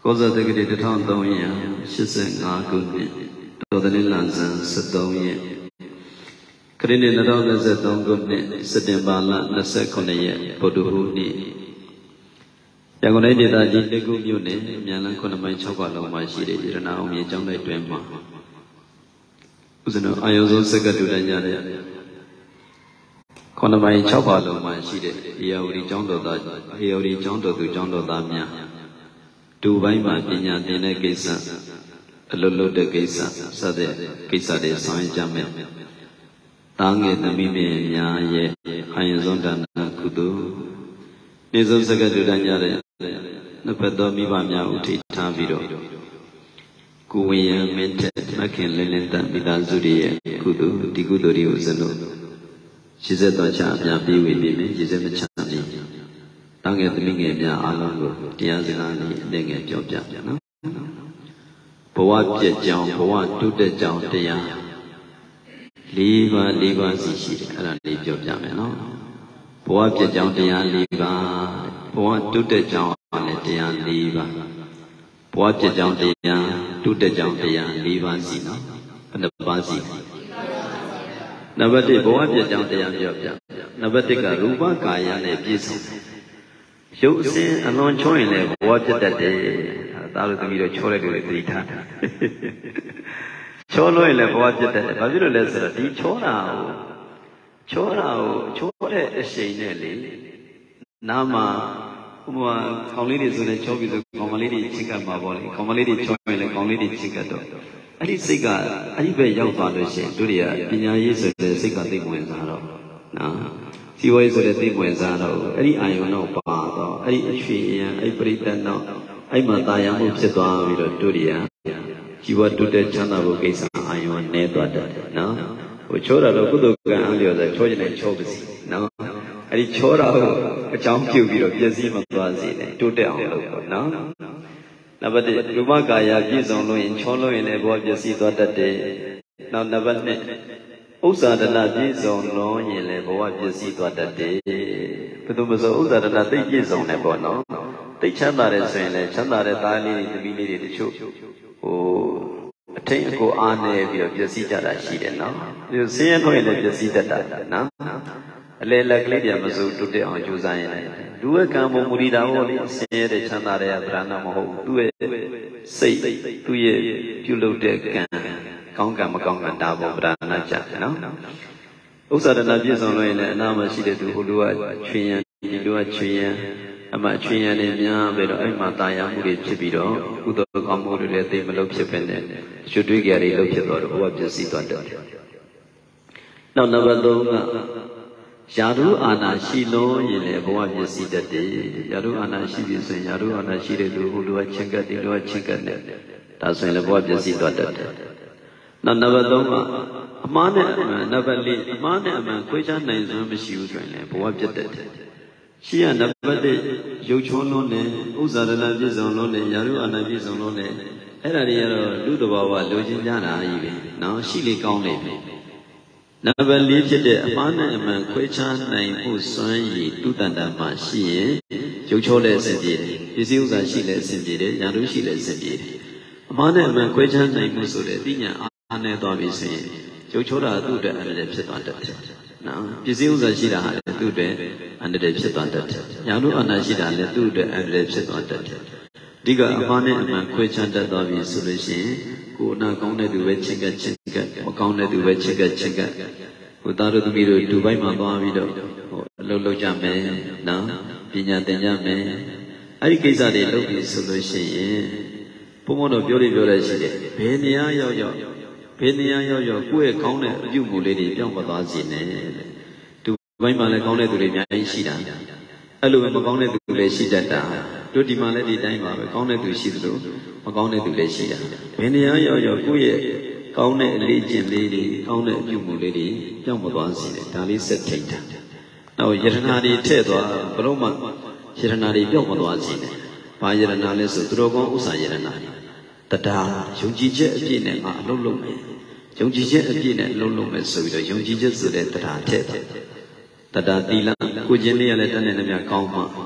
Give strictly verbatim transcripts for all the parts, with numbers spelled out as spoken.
ကောဇာတက္ကတိတစ်ထောင်သုံးရာရှစ်ဆယ့်ငါးခုနှစ်တော်သလလဆန်းဆယ့်သုံးရက်ခရစ်နှစ်နှစ်ထောင်နှစ်ဆယ့်သုံးခုနှစ်စက်တင်ဘာလနှစ်ဆယ့်ခုနှစ်ရက်ဗုဒ္ဓဟူးနေ့ရန်ကုန်တိုင်းဒေသကြီးလက်ကုမြို့နယ်မြန်လန်းခုနှစ်မိုင်၆ပါလုံးမှာရှိတဲ့ရတနာအောင်မြေကျောင်းတိုက်တွင်မှာဦးဇင်းတို့အာယုံဆုံးစက္ကတူတိုင်းကြတဲ့ခုနှစ်မိုင်၆ပါလုံးမှာရှိတဲ့အေယာဝတီကျောင်းတော်သားအေယာဝတီကျောင်းတော်သူကျောင်းတော်သားများဒူပိုင်းမှာပညာသင်တဲ့ကိစ္စအလွတ်လွတ်တဲ့ကိစ္စစတဲ့ကိစ္စတွေဆောင်ရွက်ကြမယ်။တာငယ်သမီးမေများရဲ့အာယုံဆုံးဒါနကုသိုလ်နေဆုံးစက္ကတူတိုင်းကြတဲ့နှစ်ဖက်သောမိဘများဥထိထားပြီးတော့ကိုဝေယံမင်းထက်မခင်လင်းလင်းတမိသားစုတွေရဲ့ကုသိုလ်ဒီကုသိုလ်တွေကိုစလို့ရှင်းသက်တော်ချအများပြီးဝေပြီးမယ်ရည်စက်မချပြီးတာငယ်သမီးငယ်များအားလုံးကိုတရားစကားလေးအနည်းငယ်ပြောပြပြနော်ဘဝပြည့်ကြောင်းဘဝတုတ်တဲ့ကြောင်းတရားလေးပါးလေးပါးစီရှိတယ်အဲ့ဒါလေးပြောပြမယ်နော်ဘဝပြည့်ကြောင်းတရားလေးပါးဘဝတုတ်တဲ့ကြောင်းလည်းတရားလေးပါးဘဝပြည့်ကြောင်းတရားတုတ်တဲ့ကြောင်းတရားလေးပါးစီနော်ဘယ်နှပါးစီနံပါတ်တစ်ဘဝပြည့်ကြောင်းတရားပြောပြနံပါတ်တစ်ကရူပကာယနဲ့ပြည့်စုံရုပ်အစဉ်အလွန်ချောရင်လည်းဘဝပြတ်တတ်တယ်ဒါလို့သမီးတို့ချောလိုက်လို့သိထားတာချောလို့ရင်လည်းဘဝပြတ်တတ်တယ်ဘာဖြစ်လို့လဲဆိုတော့ဒီချောတာကိုချောတာကိုချောတဲ့အရှိန်နဲ့လေနားမှာဥပမာခေါင်းလေးတွေဆိုလည်းချောပြီးဆိုခေါင်းမလေးတွေချစ်ကပ်မှာပေါ့လေခေါင်းမလေးတွေချောရင်လည်းခေါင်းလေးတွေချစ်ကပ်တော့အဲ့ဒီစိတ်ကအဲ့ဒီဘက်ရောက်သွားလို့ရှိရင်တို့တွေကပညာရေးဆိုတဲ့စိတ်ကသိဝင်စားတော့နော်စီဝေးဆိုတဲ့သိဝင်စားတော့အဲ့ဒီအာယုံတော့ပါတော့အဲ့ဒီအချွေရန်အဲ့ပရိသတ်တော့အဲ့မှာတာယာမှုဖြစ်သွားပြီးတော့တို့တွေကជីវတုတဲ့ချမ်းသာဖို့ကိစ္စအာယုံနဲသွားတယ်နော်ဟိုချောတာတော့ကုသိုလ်ကံအားလျော်ဆိုချောကျင်တဲ့ချောပါစီနော်အဲ့ဒီချောတာကိုအကြောင်းပြုပြီးတော့ပြည့်စည်မသွားစေနဲ့တိုးတက်အောင်လုပ်ပေါ့နော်နံပါတ်တစ်ရူပကာယပြည့်စုံလို့ရင်ချောလို့ရင်လည်းဘောပြည့်စည်သွားတတ်တယ်နောက်နံပါတ်နှစ်ဥစ္စာဒနာပြည့်စုံလို့ရင်လည်းဘဝပြည့်စည်သွားတတ်တယ်ဘယ်သူမဆိုဥစ္စာဒနာသိပြည့်စုံတယ်ပေါ့နော်သိချမ်းသာတယ်ဆိုရင်လည်းချမ်းသာတဲ့သားလေးတွေသမီးလေးတွေတချို့ဟိုအထိတ်အကိုအားနေပြီးတော့ပြည့်စည်ကြတာရှိတယ်နော်ဒီဆင်းရဲထွက်ရင်လည်းပြည့်စည်တတ်တာနော်အလေလက်ကလေးတွေမစိုးတုတ်တဲ့အောင်ကြိုးစားရင်လည်းလူရဲ့ကံပုံမူရတာဟောလေဆင်းရဲတဲ့ချမ်းသာတဲ့ဗရဏမဟုတ်ဘူးသူ့ရဲ့စိတ်သူ့ရဲ့ပြုလုပ်တဲ့ကံကောင်းကံမကောင်းကံဒါပေါ်ဗရဏကြတယ်နော်ဥစ္စာဒနာပြည့်စုံလို့ရင်လည်းအနာမရှိတဲ့သူဟိုလူကချွေရန်ဒီလူကချွေရန်အမှချွေရန်နေများပြီးတော့အဲ့မှာတာယာမှုတွေဖြစ်ပြီးတော့ကုသိုလ်ကောင်းမှုတွေလည်းသိမလို့ဖြစ်ပဲနဲ့ရွှေတွေးကြတွေလုပ်ဖြစ်တော့ဘဝပြည့်စည်သွားတယ်နောက်နံပါတ်သုံးကယာရုအာနာရှိလို့ရင်လည်းဘဝပြည့်စည်တတ်တယ်ယာရုအာနာရှိပြီဆိုရင်ယာရုအာနာရှိတဲ့လူဟိုလူကချင်းကပ်ဒီလူကချင်းကပ်နဲ့ဒါဆိုရင်လည်းဘဝပြည့်စည်သွားတတ်တယ်နောက်နံပါတ်သုံးကအမှားနဲ့အမှန်နံပါတ်လေးအမှားနဲ့အမှန်ခွဲခြားနိုင်စွမ်းမရှိဘူးဆိုရင်လည်းဘဝပြတ်တတ်တယ်ရှိရနံပါတ်တစ်ရုပ်ချုံးလုံးနဲ့ဥစ္စာဒနာပြည့်စုံလုံးနဲ့ယာရုအာနာပြည့်စုံလုံးနဲ့အဲ့ဒါတွေကတော့လူတဘာဝလိုချင်ကြတာကြီးပဲနော်ရှိလေကောင်းလေပဲနံပါတ်လေးဖြစ်တဲ့အမှားနဲ့အမှန်ခွဲခြားနိုင်ဖို့စွမ်းရည်တုတ္တန်တာမှရှိရင်ရုပ်ချုံးလည်းအဆင်ပြေတယ်ပစ္စည်းဥစ္စာရှိလည်းအဆင်ပြေတယ်ယာရုရှိလည်းအဆင်ပြေတယ်အမှားနဲ့အမှန်ခွဲခြားနိုင်မှုဆိုတဲ့သိဉာဏ်အားနဲ့သွားပြီဆိုရင်ရုပ်ချိုးတာသူ့အတွက်အန္တရာယ်ဖြစ်သွားတတ်တယ်နော်ပစ္စည်းဥစ္စာရှိတာလည်းသူ့အတွက်အန္တရာယ်ဖြစ်သွားတတ်တယ်ညာတို့အနာရှိတာလည်းသူ့အတွက်အန္တရာယ်ဖြစ်သွားတတ်တယ်ဒီကအမှားနဲ့အမှန်ခွဲခြားတတ်သွားပြီဆိုလို့ရှိရင်ကိုယ်အနာကောင်းတဲ့သူပဲချစ်ကပ်ချစ်ကပ်မကောင်းတဲ့သူပဲချစ်ကပ်ချစ်ကပ်ဟိုသားတို့သမီးတို့ဒူဘိုင်းမှာသွားပြီးတော့ဟိုအလုပ်လုပ်ကြမယ်နော်ပညာသင်ကြမယ်အဲ့ဒီကိစ္စတွေလုပ်ပြီဆိုလို့ရှိရင်ဘုံဘုံတို့ပြောလို့ပြောလဲရှိတယ်ဘယ်နေရာရောက်ရောက်ဘယ်နေရာရောက်ရောက်ကိုယ့်ရဲ့ကောင်းတဲ့အပြုမှုလေးတွေပြောင်းမသွားစေနဲ့ဒူဘိုင်းမှာလည်းကောင်းတဲ့သူတွေအများကြီးရှိတာအဲ့လိုပဲမကောင်းတဲ့သူတွေရှိတတ်တာတို့ဒီမှာလည်းဒီတိုင်းပါပဲကောင်းတဲ့သူရှိသလိုမကောင်းတဲ့သူလည်းရှိတာဘယ်နေရာရောက်ရောက်ကိုယ့်ရဲ့ကောင်းတဲ့အလေးကျင့်လေးတွေကောင်းတဲ့အပြုမှုလေးတွေပြောင်းမသွားစေနဲ့ဒါလေးစက်ထိတ်တာနောက်ယရနာတွေထည့်သွားဘလို့မှယရနာတွေပြောင်းမသွားစေနဲ့ဘာယရနာလဲဆိုသူတော်ကောင်းဥစ္စာယရနာတရားယုံကြည်ချက်အပြည့်နဲ့ငါအလုံးလုံးမယ်ယုံကြည်ချက်အပြည့်နဲ့အလုံးလုံးမယ်ဆိုပြီးတော့ယုံကြည်ချက်ဆိုတဲ့တရားထည့်တယ်တရားသီလကိုကျင့်လေးရလဲတန်းနေနေမြကောင်းမှ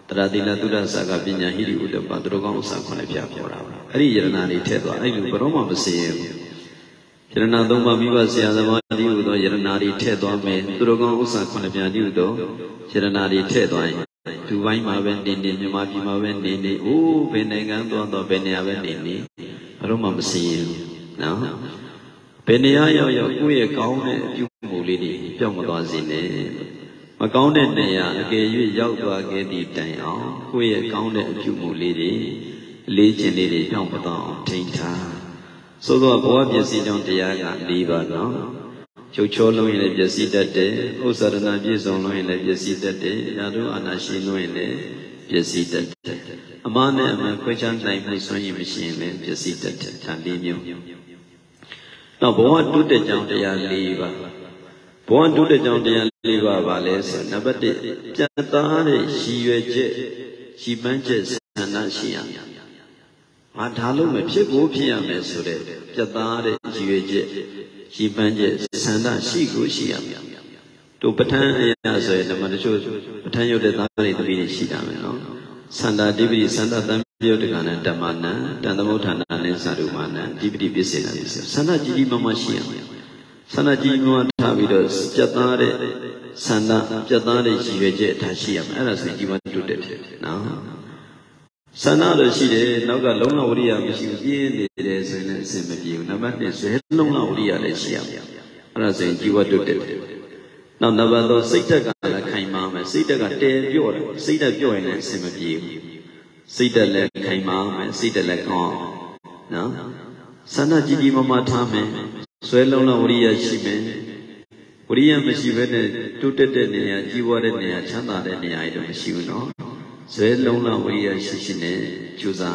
Taradina Dura Saga Pinya Hiri Uda Padrogon Sakonapia Pora. Ari Yeranari Tedwa, I do Broma Basim. Yerana Doma Vivasia, the Madi Udo, Yeranari Tedwa, Drogon Usakonapia Dudo, Yeranari Tedwa. To Waima Vendini, Mapima Vendini, O Benegando, the Benia Vendini, Roma Basim. Now, Benia, Yakuya Kaune, Pumulini, Pamazine. Mà câu này này cái gì giáo qua cái đi tay áo, quay câu này chịu mù lì đi, lì trên lì đi trong bắt đầu chính tha. Số đó có biết gì trong thế gian đi vào nó, chú cho nó là biết gì đấy đấy, ô sa na biết xong nó là biết gì đấy đấy, nhà đó anh xin nó là biết gì đấy đấy. Mà này mà quay chân này mới suy nghĩ mình xin là biết gì đấy đấy, thằng đi nhiều. Nó bảo anh tụt trong thế gian đi vào. Bọn tụt trong thế gian đi vào và lấy số nạp để cho ta để xí về chế xí bán chế sản xuất xí ăn, mà thằng lúc mình phải bố trí ăn mấy số đấy, cho ta để xí về chế xí bán chế sản xuất xí cố xí ăn, tụi bắt thằng nhà rồi nằm ở chỗ bắt thằng yêu để ta để tụi mình xí ăn nó, sản xuất đi bị sản xuất tam biểu được cái này đam mê na, đam mê thằng này nên sản xuất mà na, đi bị biết gì là biết gì, sản xuất chỉ mà mà xí ăn. Sana ji mo tha bi do piat ta de sanda piat ta de ji yue je tha shi yam ai da so ji ma tu tet no sanda lo shi de naw ka long la wariya ma shi yin ne de so ne asin ma pi bu number two so long la wariya le shi yam ai da so ji wa tu tet now number three sait tat ka la khai ma ma sait tat ka te pyo da sait tat pyo yin ne asin ma pi bu sait tat le khai ma ma sait tat le kaw no sanda ji ji ma ma tha me Xoay lâu là Uriya shi me, Uriya me shi về này tu tết tết này, chỉ qua đây này, chán ta đây này ai đó me shi nó, xoay lâu là Uriya shi shi này chú sa,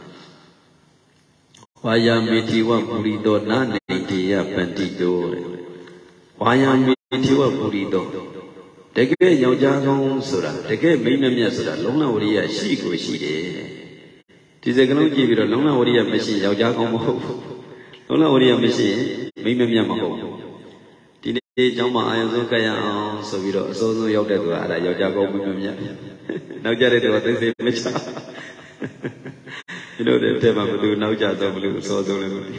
Vaya me thiwa puri do na này thì ya bandi do, Vaya me thiwa puri do, để cái nhau cha không sura, để cái mấy năm nhà sura, lâu là Uriya shi của shi đấy, thì giờ cái nó chỉ biết là lâu là Uriya me shi nhau cha không mau. Lâu là Uriya me shi mấy mươi năm mà không, thì đây trong mà ai cũng cái à, sau khi đó sau đó yêu được rồi, là yêu cha con mấy mươi năm, nấu cha đây rồi tới xem mấy cha, cái đó để thêm mà tôi nấu cha tôi mới được sau rồi lên,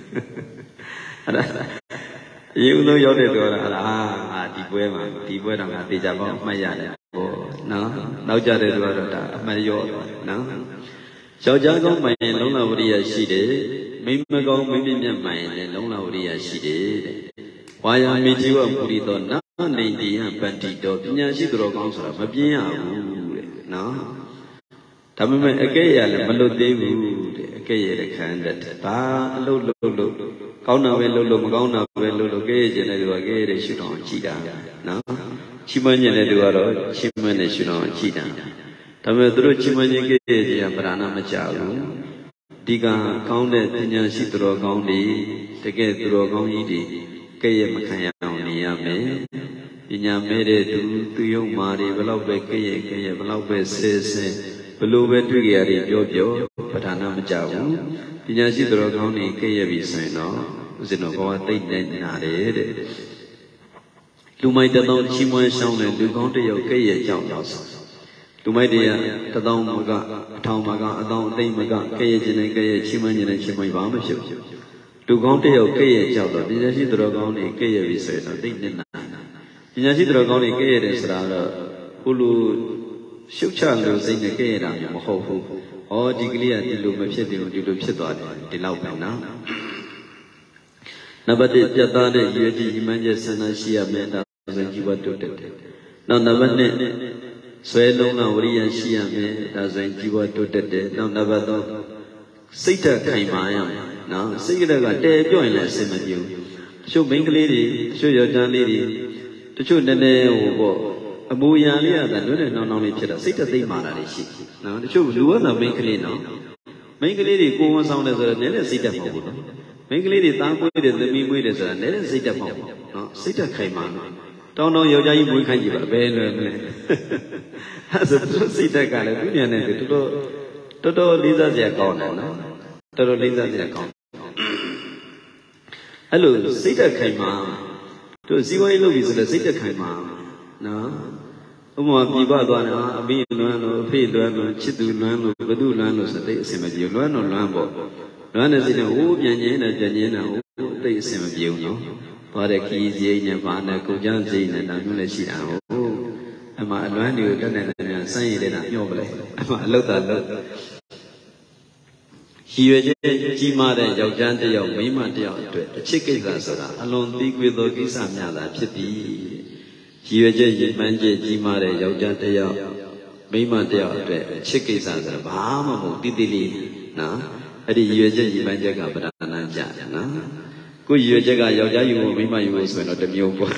yêu nó yêu được rồi là à đi quê mà đi quê rằng là đi cha con mấy già này, nó nấu cha đây rồi là mấy yêu, nó, sau cha con mấy lâu là Uriya shi đấy. Mấy mấy con mấy mấy nhà mày này lâu lâu đi à xí đấy, hoài à mấy chú ông phụ đi đó nó này đi à bạn đi đó, nhà xí đó con sao mà biết à u đấy, nó, thằng mấy mấy cái gì là mình lâu đi u đấy, cái gì là khăn đấy, ta lâu lâu lâu, câu nào về lâu lâu mà câu nào về lâu lâu cái gì này được cái đấy xí đó chỉ đã, nó, chỉ mấy nhà này được rồi, chỉ mấy này xí đó chỉ đã, thằng mấy tôi chỉ mấy cái gì à bà nó mà chào luôn. Đi cả con đấy thì nhà sĩ tử con đi, thế cái tử con gì đi, cái gì mà khai nhau nhà mẹ, đi nhà mẹ đấy tu tu yêu mà đi, bao lâu về cái gì cái gì bao lâu về xe xe, bao lâu về tu cái gì biểu biểu, phát hành làm chào, đi nhà sĩ tử con đi cái gì bị sai nó, rồi nó có tay này nhà đấy đấy, lúc mấy đứa nó chỉ muốn xong này, đứa con đấy cái gì chào chào tụi mấy đi ta đâu mà cả thằng mà cả đâu đây mà cả cái gì này cái gì chim anh này chim anh bán mới chịu tụi con thì có cái gì chào đó đi ra xí tụi con này cái gì bị sợi nó tính nên là đi ra xí tụi con này cái gì để sao là ulu siêu chàng rồi sinh này cái gì làm mà khâu khâu ở đi cái này đi luôn mà biết đi đi luôn biết đó đi lâu cái nào nãy bắt đầu giờ ta này giờ đi mình giờ sang na xí à mình đã rồi chỉ bắt đầu được nào nãy bắt này xoay lâu là Uriya shi à mẹ, đã rồi chỉ vào tôi tết đấy, nào nãy bắt đầu xây ra khai mà à, nó xây ra cái tế biểu là xem mà nhiều, số mấy cái gì, số giờ trang gì, số này này hồ bộ, bùi nhà này là nó này nó nó này chết rồi, xây ra tế mà là gì, nó số lúa là mấy cái nó, mấy cái gì cô mà sao này rồi này là xây ra phòng bộ, mấy cái gì tang quay để làm mi quay để rồi này là xây ra phòng, nó xây ra khai mà. Trong đó yêu trai muốn khai gì vậy? Về rồi này, giờ tôi xin tất cả là cái nhà này thì tôi tôi tôi lý do gì còn này nó, tôi tôi lý do gì còn. Hello, xin tất khai mà, tôi xin quay lâu vì sao xin tất khai mà, nó, Uma pipa doana, abi luano, fe luano, chitu luano, bedu luano, sate semaji luano luambo. Luano sini u bianjena janjena u te semaji uno. Pada kizi nya mana kujan zina na nule si au. Ama luano itu dan dan saya dena nyoble. Ama lauta laut. Hiu je jima de jauh jan de jauh mima de jauh tu. Cikik lah sora. Alon tiga itu kisah nyala jadi. Hiu je jima je jima de jauh jan de jauh mima de jauh tu. Cikik lah sora. Bahama mu titili na. Adi hiu je jima je ka berana jan na. Ku hiu je ka jauh jauh mima yu sebenarnya demi apa?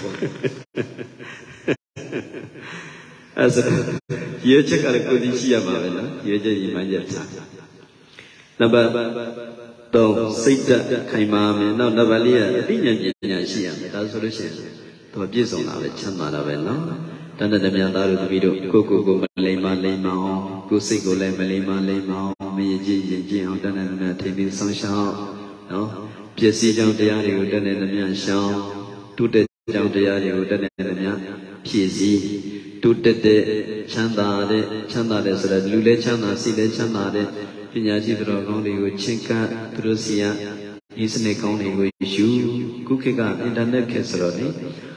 Asal hiu je ka kondisi apa benda? Hiu je jima je sah. Nampak tu sejak kaimah, nak nampak lihat, ini yang jenis siapa, tak solusi. Tu apa sih orang awak cuma ada benda. Dan ada yang tahu tu video, kuku kuku melima lima, kusi kuku melima lima, menjadi jadi orang dan ada yang sangshau, no. Biasa jauh dia ni, dan ada yang sangshau, tu de jauh dia ni, dan ada yang biasa, tu de canda de, canda de surat lule canda, sile canda de. Penyaji terorong di Cingkat terus ya isne kau ni gue isu kukika internet kesro ni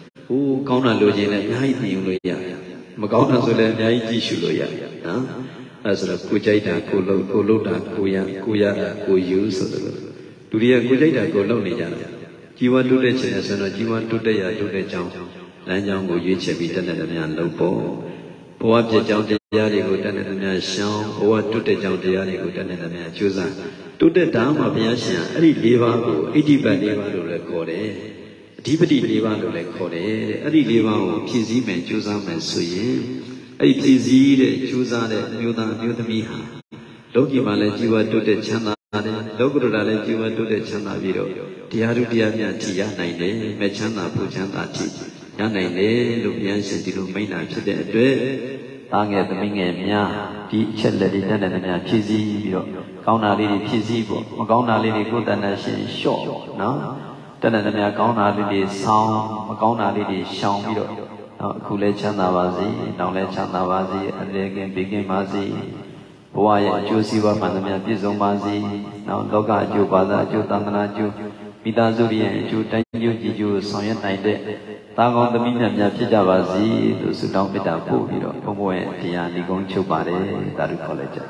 u kau nak lo je le nyai ni lo ya ma kau nak so le nyai ji shu lo ya ha asra ku jai da ku lo ku lo da ku ya ku ya ku yu so lo tu ri ya ku jai da ku lo ni ja jiwa tu de chen so no jiwa tu de ya tu de chang lan chang ko yue che bi tat de myan lo po bwa pye changတရားတွေကိုတတ်တဲ့များရှောင်းဘဝတုတ်တဲ့ကြောင့်တရားတွေကိုတတ်တဲ့များကျိုးစားတုတ်တဲ့ဓမ္မဘုရားရှင်အဲ့ဒီ၄ပါးကိုအဋ္ဌိပတ်၄ပါးလို့လည်းခေါ်တယ်အဓိပတိ၄ပါးလို့လည်းခေါ်တယ်တဲ့အဲ့ဒီ၄ပါးကိုဖြည့်ဆည်းမယ်ကျိုးစားမယ်ဆိုရင်အဲ့ဒီဖြည့်ဆည်းတဲ့ကျိုးစားတဲ့အမျိုးသားအမျိုးသမီးဟာလောကီမှာလည်းជីវတုတ်တဲ့ချမ်းသာတယ်လောကုတ္တရာလည်းជីវတုတ်တဲ့ချမ်းသာပြီးတော့တရားဓုတရားများကြည်ရနိုင်တယ်မဲ့ချမ်းသာဖို့ချမ်းသာကြည်ရနိုင်တယ်လို့ဘုရားရှင်ဒီလိုမိန့်တာဖြစ်တဲ့အတွက်သားငယ်သမီးငယ်များဒီအချက်လက်တွေတက်တဲ့များဖြည့်ဆည်းပြီးတော့ကောင်းတာလေးတွေဖြည့်ဆည်းဖို့မကောင်းတာလေးတွေကိုယ်တဏ္ဍရှင်လျှော့နော်တက်တဲ့များကောင်းတာလေးတွေဆောင်းမကောင်းတာလေးတွေရှောင်ပြီးတော့နော်အခုလဲချမ်းသာပါစေနောက်လဲချမ်းသာပါစေအရေကင်းဘေးကင်းပါစေဘဝရဲ့အကျိုးစီးပွားမှန်သမျှပြည့်စုံပါစေနော်လောကအကျိုးပါသာအကျိုးသံဃာအကျိုးမိသားစုရဲ့အကျိုးတိုင်းကျိုးကြည်ကျိုးဆောင်ရွက်နိုင်တဲ့တာကောင်းသမီးများများဖြစ်ကြပါစေလို့ဆုတောင်းမေတ္တာပို့ပြီးတော့ဘုံဘဝရဲ့တရားဏိကုံးချုပ်ပါတယ်ဒါတို့ခေါ်လိုက်ကြ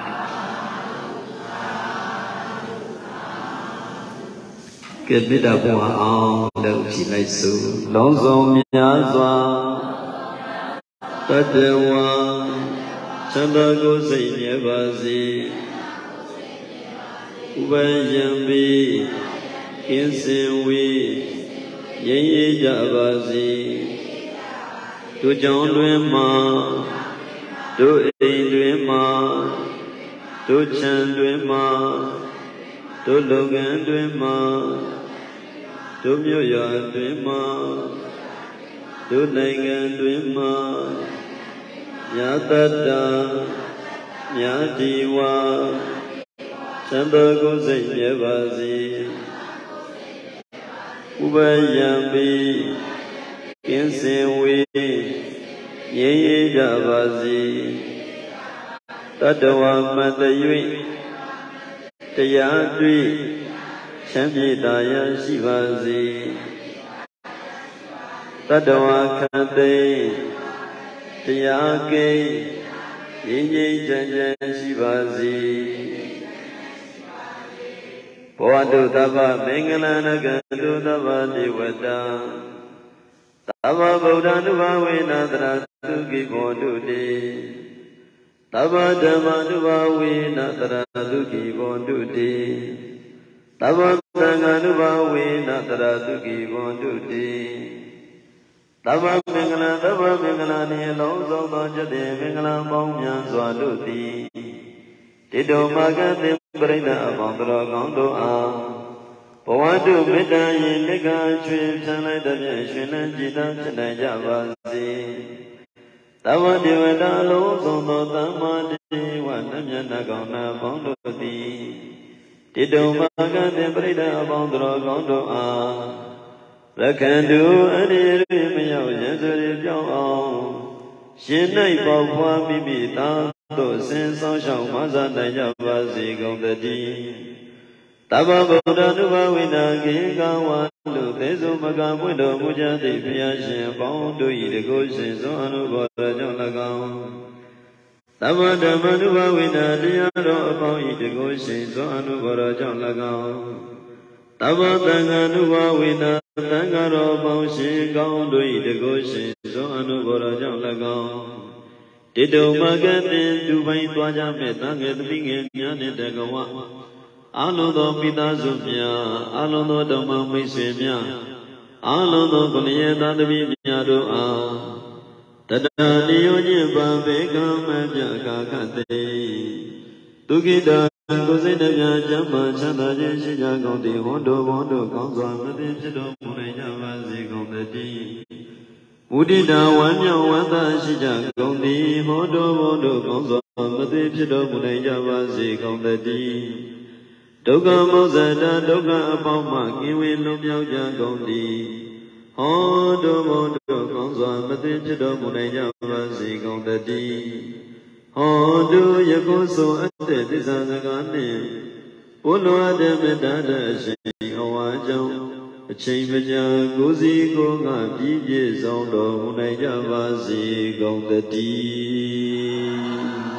ကဲမေတ္တာပို့အောင်လုပ်ကြည့်လိုက်စို့လုံးစုံများစွာတတဝါသံဃာကိုစိတ်မြဲပါစေဥပယံပိကင်းစင်ဝေရင်းရကြပါစေတို့ကြောင့်တွင်မှာတို့အိမ်တွင်မှာတို့ခြံတွင်မှာတို့လုပ်ငန်းတွင်မှာတို့မြို့ရွာတွင်မှာတို့နိုင်ငံတွင်မှာညာတတ္တညာဒီဝါသံဃာကိုစိတ်မြဲပါစေဥပယံပိကင်းစင်ဝေရင်းရကြပါစေတတဝမတ၍တရားတွေ့ချမ်းမြေ့တာရရှိပါစေတတဝခန္တိတရားကိရင်းရချမ်းချမ်းရှိပါစေဘောတုတဗ္ဗမင်္ဂလနကတုတဗ္ဗဒေဝတာသဗ္ဗဗုဒ္ဓ ानु ဘာဝေနသရသုခိဘောတုတေသဗ္ဗဓမ္မာနုဘာဝေနသရသုခိဘောတုတေသဗ္ဗသံဃာနုဘာဝေနသရသုခိဘောတုတေသဗ္ဗမင်္ဂလသဗ္ဗမင်္ဂလနှင့်လုံးစုံသောကျက်တဲ့မင်္ဂလပေါင်းများစွာတို့သည်တိတောမာကတိပရိဒအပေါင်းတော်ကောင်းတို့အားဘဝတုမေတ္တာရင်လက်ကားချွေဖြန်းလိုက်တဲ့ဖြင့်ရှင်လန်းကြည်သာဖြစ်နိုင်ကြပါစေသဗ္ဗဒေဝတာလုံးစုံသောသမ္မာဒေဝနတ်မြတ်နာကောင်းနာပေါင်းတို့သည်တိတောမာကတိပရိဒအပေါင်းတော်ကောင်းတို့အားရခန္တုအရိရိမရောက်ရန်စွေပြောင်းအောင်ရှင်၌ပေါဖွားမိမိသားတို့ဆင်းဆောင်ရှောက်မဆနိုင်ကြပါစေကုန်သတည်းတဗ္ဗဗုဒ္ဓ ानु ဘဝိနာကေကဝါလူသေစုမကပွင့်တော်မူကြသည့်ဘုရားရှင်ပေါင်းတို့၏တကုရှင်သောအနုဘောဓကြောင့်၎င်းတဗ္ဗဓမ္မ ानु ဘဝိနာတရားတော်အပေါင်း၏တကုရှင်သောအနုဘောဓကြောင့်၎င်းတဗ္ဗသံဃာ ानु ဘဝိနာသံဃာတော်ပေါင်းရှင်ကောင်းတို့၏တကုရှင်သောအနုဘောဓကြောင့်၎င်းတိတုံမကတိသူပိုင်းသွားကြမဲ့သံဃာသမီးငယ်များနှင့်တကဝအလုံးသောပိသားစုများအလုံးသောဓမ္မမိတ်ဆွေများအလုံးသောကုလျေသာသမီးများတို့အားတတနိယောညပံဘေကံမပြကာခတေဒုက္ခိတကိုယ်စိတ်နှပြချမ်းသာချမ်းသာခြင်းရှိကြကုန်သည်ဟောတော်ဘုံတို့ကောင်းစွာမသိဖြစ်တော်မူနိုင်ကြပါစေကုန်သတည်းမုဒိတာဝမ်းမြောက်ဝမ်းသာရှိကြကုန်သည်ဟောတော်ဘုံတို့ကောင်းစွာမသိဖြစ်တော်မူနိုင်ကြပါစေကုန်သတည်းဒုက္ခမောဇတာဒုက္ခအပေါင်းမှကင်းဝေးလွန်မြောက်ကြကုန်သည်ဟောတော်ဘုံတို့ကောင်းစွာမသိဖြစ်တော်မူနိုင်ကြပါစေကုန်သတည်းဟောတုယခုဆိုအပ်တဲ့သစ္စာစကားနှင့်ဘုလိုအပ်တဲ့မေတ္တာတဲ့အရှင်အဝါကြောင့်အချိန်မကြာကိုယ်စီကိုယ်ကပြည့်ပြည့်စုံတော်မူနိုင်ကြပါစေကုန်သတည်း